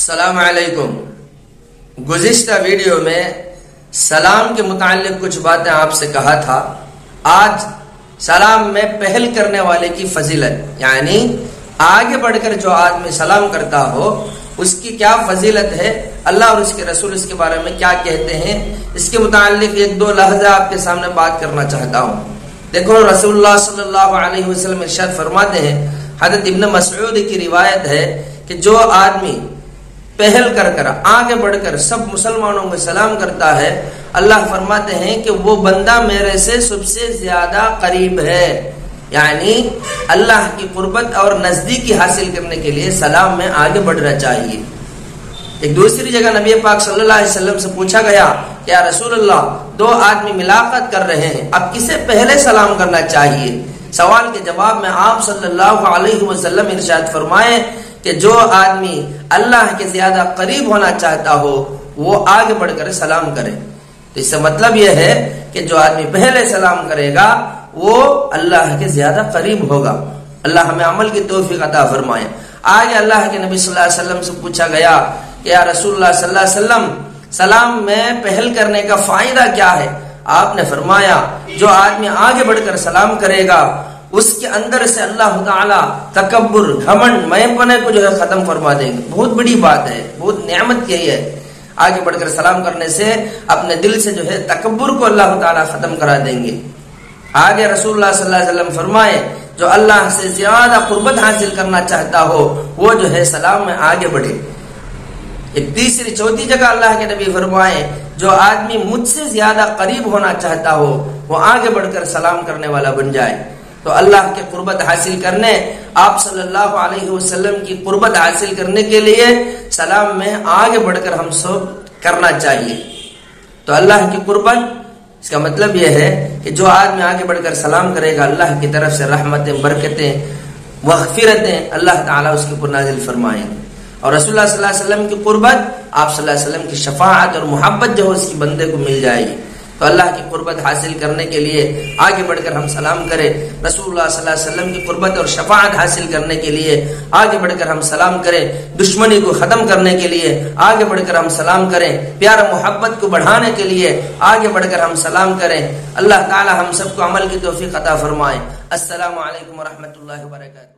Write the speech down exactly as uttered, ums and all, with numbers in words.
السلام علیکم۔ گزشتہ ویڈیو میں سلام کے متعلق کچھ باتیں آپ سے کہا تھا۔ آج سلام میں پہل کرنے والے کی فضیلت، یعنی آگے بڑھ کر جو آدمی سلام کرتا ہو اس کی کیا فضیلت ہے، اللہ اور اس کے رسول اس کے بارے میں کیا کہتے ہیں، اس کے متعلق ایک دو لحظہ آپ کے سامنے بات کرنا چاہتا ہوں۔ دیکھو، رسول اللہ صلی اللہ علیہ وسلم ارشاد فرماتے ہیں، حضرت ابن مسعود کی روایت ہے کہ جو آدمی پہل کر کر آگے بڑھ کر سب مسلمانوں میں سلام کرتا ہے، اللہ فرماتے ہیں کہ وہ بندہ میرے سے سب سے زیادہ قریب ہے۔ یعنی اللہ کی قربت اور نزدیکی حاصل کرنے کے لیے سلام میں آگے بڑھنا چاہیے۔ ایک دوسری جگہ نبی پاک صلی اللہ علیہ وسلم سے پوچھا گیا کہ یا رسول اللہ، دو آدمی ملاقات کر رہے ہیں، اب کسے پہلے سلام کرنا چاہیے؟ سوال کے جواب میں آپ صلی اللہ علیہ وسلم ارشاد فرمائے کہ جو آدمی اللہ کے زیادہ قریب ہونا چاہتا ہو وہ آگے بڑھ کر سلام کرے۔ تو اس سے مطلب یہ ہے کہ جو آدمی پہلے سلام کرے گا وہ اللہ کے زیادہ قریب ہوگا۔ اللہ ہمیں عمل کی توفیق عطا فرمائے۔ آگے اللہ کے نبی صلی اللہ علیہ وسلم سے پوچھا گیا کہ یا رسول اللہ صلی اللہ علیہ وسلم، سلام میں پہل کرنے کا فائدہ کیا ہے؟ آپ نے فرمایا جو آدمی آگے بڑھ کر سلام کرے گا اس کے اندر سے اللہ تعالی تکبر، گھمنڈ، میں پنے کو جو ہے ختم فرما دیں گے۔ بہت بڑی بات ہے، بہت نعمت یہی ہے۔ آگے بڑھ کر سلام کرنے سے اپنے دل سے جو ہے تکبر کو اللہ تعالی ختم کرا دیں گے۔ آگے رسول اللہ صلی اللہ علیہ وسلم فرمائے جو اللہ سے زیادہ قربت حاصل کرنا چاہتا ہو وہ جو ہے سلام میں آگے بڑھے۔ ایک تیسری چوتھی جگہ اللہ کے نبی فرمائے جو آدمی مجھ سے زیادہ قریب ہونا چاہتا ہو وہ آگے بڑھ کر سلام کرنے والا بن جائے۔ تو اللہ کی قربت حاصل کرنے، آپ صلی اللہ علیہ وسلم کی قربت حاصل کرنے کے لیے سلام میں آگے بڑھ کر ہم سب کرنا چاہیے۔ تو اللہ کی قربت، اس کا مطلب یہ ہے کہ جو آدمی آگے بڑھ کر سلام کرے گا اللہ کی طرف سے رحمتیں، برکتیں، مغفرتیں اللہ تعالیٰ اس کے اوپر نازل فرمائیں گے۔ اور رسول اللہ صلی اللہ علیہ وسلم کی قربت، آپ صلی اللہ علیہ وسلم کی شفاعت اور محبت جو ہے اس کی بندے کو مل جائے گی۔ تو اللہ کی قربت حاصل کرنے کے لیے آگے بڑھ کر ہم سلام کریں، رسول اللہ صلی اللہ علیہ وسلم کی قربت اور شفاعت حاصل کرنے کے لیے آگے بڑھ کر ہم سلام کریں، دشمنی کو ختم کرنے کے لیے آگے بڑھ کر ہم سلام کریں، پیار محبت کو بڑھانے کے لیے آگے بڑھ کر ہم سلام کریں۔ اللہ تعالی ہم سب کو عمل کی توفیق عطا فرمائے۔ السلام علیکم ورحمۃ اللہ وبرکاتہ۔